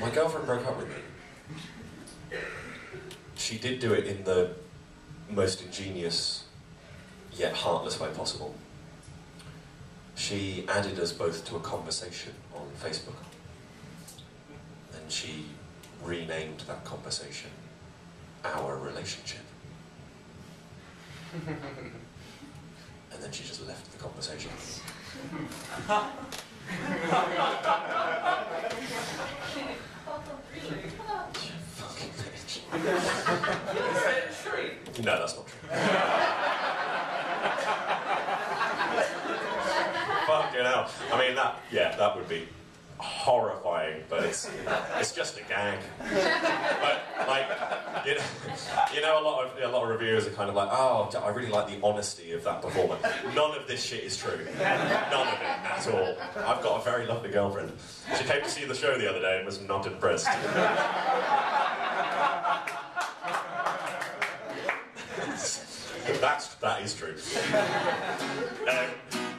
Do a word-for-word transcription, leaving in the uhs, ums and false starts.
my girlfriend broke up with me. She did do it in the most ingenious yet heartless way possible. She added us both to a conversation on Facebook. And she renamed that conversation Our Relationship. And then she just left the conversation. Fucking bitch. No, that's not true. Fucking hell. I mean, that, yeah, that would be horrifying, but it's it's just a gag. But like, you know, you know, a lot of a lot of reviewers are kind of like, oh, I really like the honesty of that performance. None of this shit is true. None of it at all. I've got a very lovely girlfriend. She came to see the show the other day and was not impressed. That's that is true. Um,